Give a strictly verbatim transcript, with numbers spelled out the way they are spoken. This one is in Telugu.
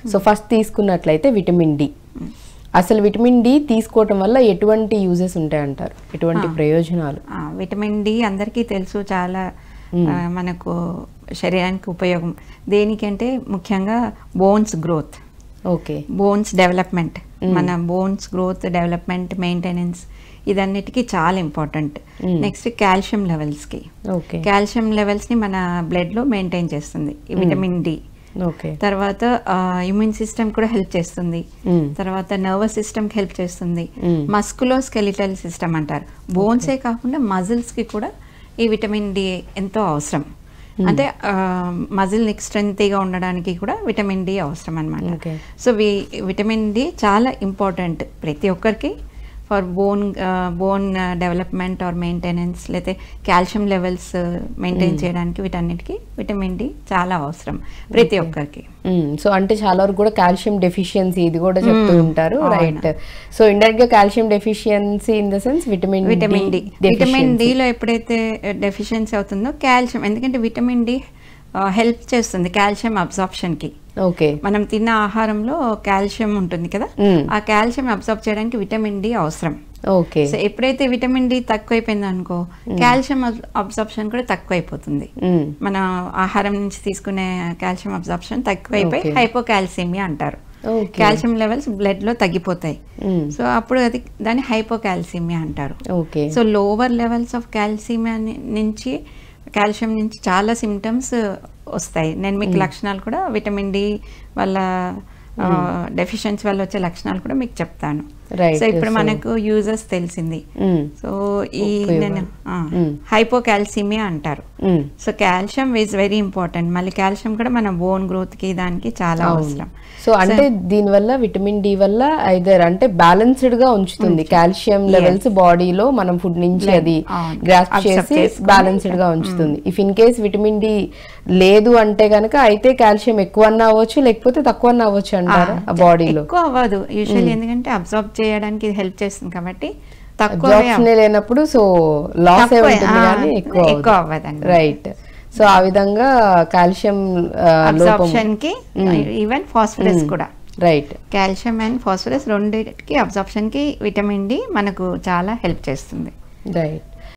సో ఫస్ట్ తీసుకున్నట్లయితే విటమిన్ డి. అసలు విటమిన్ డి తీసుకోవటం వల్ల ఎటువంటి యూజెస్ ఉంటాయంటారు, ఎటువంటి ప్రయోజనాలు? విటమిన్ డి అందరికీ తెలుసు, చాలా మనకు శరీరానికి ఉపయోగం. దేనికంటే ముఖ్యంగా bones growth, okay, bones development, మన బోన్స్ గ్రోత్ డెవలప్మెంట్ మెయింటెనెన్స్ ఇదన్నిటికీ చాలా ఇంపార్టెంట్. నెక్స్ట్ కాల్షియం లెవెల్స్కి, కాల్షియం లెవెల్స్ని మన బ్లడ్లో మెయింటైన్ చేస్తుంది ఈ విటమిన్ డి. తర్వాత ఇమ్యూన్ సిస్టమ్ కూడా హెల్ప్ చేస్తుంది, తర్వాత నర్వస్ సిస్టమ్కి హెల్ప్ చేస్తుంది, మస్కులో స్కెలిటల్ సిస్టమ్ అంటారు. బోన్సే కాకుండా మజిల్స్కి కూడా ఈ విటమిన్ డి ఎంతో అవసరం. అంటే మజిల్ స్ట్రెంగ్త్గా ఉండడానికి కూడా విటమిన్ డి అవసరం అనమాట. సో వి విటమిన్ డి చాలా ఇంపార్టెంట్ ప్రతి ఒక్కరికి for bone bone development or maintenance, లేకపోతే కాల్షియం లెవెల్స్ మెయింటైన్ చేయడానికి వీటన్నిటికీ విటమిన్ డి చాలా అవసరం ప్రతి ఒక్కరికి. సో అంటే చాలా వరకు కూడా కాల్షియం డెఫిషియన్సీ ఇది కూడా చెప్తూ ఉంటారు, రైట్? సో ఇండైరెక్ట్ గా calcium deficiency in the sense vitamin vitamin D vitamin డిలో ఎప్పుడైతే డెఫిషియన్సీ అవుతుందో కాల్షియం, ఎందుకంటే విటమిన్ డి హెల్ప్ చేస్తుంది కాల్షియం అబ్జార్ప్షన్కి. ఓకే, మనం తిన్న ఆహారంలో కాల్షియం ఉంటుంది కదా, ఆ కాల్షియం అబ్జార్బ్ చేయడానికి విటమిన్ డి అవసరం. ఓకే, సో ఎప్పుడైతే విటమిన్ డి తక్కువైపోయింది అనుకో, కాల్షియం అబ్జార్ప్షన్ కూడా తక్కువైపోతుంది. మన ఆహారం నుంచి తీసుకునే కాల్షియం అబ్జార్ప్షన్ తక్కువైపోయి హైపోకాల్సిమియా అంటారు. కాల్షియం లెవెల్స్ బ్లడ్ లో తగ్గిపోతాయి. సో అప్పుడు అది దాన్ని హైపోకాల్సిమియా అంటారు. So lower levels of calcemia నుంచి కాల్షియం నుంచి చాలా సిమ్టమ్స్ వస్తాయి. నేను మీకు లక్షణాలు కూడా విటమిన్ డి వల్ల డెఫిషియన్సీ వల్ల వచ్చే లక్షణాలు కూడా మీకు చెప్తాను. సో ఇప్పుడు మనకు యూజెస్ తెలిసింది. సో ఈ నేను హైపోకాల్సిమియా అంటారు. So calcium is very important. మళ్ళీ కాల్షియం కూడా మన బోన్ గ్రోత్ కి దానికి చాలా అవసరం. సో అంటే దీని వల్ల విటమిన్ డి వల్ల ఐదర్ అంటే బ్యాలెన్స్డ్ గా ఉంచుతుంది కాల్షియం లెవెల్స్ బాడీలో, మనం ఫుడ్ నుంచి అది గ్రాస్ప్ చేసి బ్యాలెన్స్డ్ గా ఉంచుతుంది. If in case vitamin D లేదు అంటే గనక అయితే కాల్షియం ఎక్కువ అన్నా అవ్వచ్చు, లేకపోతే తక్కువ అన్నా అవ్వచ్చు అంటారు ఆ బాడీలో. ఎక్కువ అవ్వదు యూజువల్లీ, ఎందుకంటే అబ్జార్బ్ చేయడానికి హెల్ప్ చేస్తుంది కాబట్టి తక్కువ లేనప్పుడు సో లాస్ ఎక్కువ అవ్వదండి, రైట్? సో ఆ విధంగా కాల్షియం అబ్జార్ప్షన్ కి, ఈవెన్ ఫాస్ఫరస్ కూడా, రైట్? కాల్షియం అండ్ ఫాస్ఫరస్ రెండింటికి అబ్జార్ప్షన్ కి విటమిన్ డి మనకు చాలా హెల్ప్ చేస్తుంది, రైట్?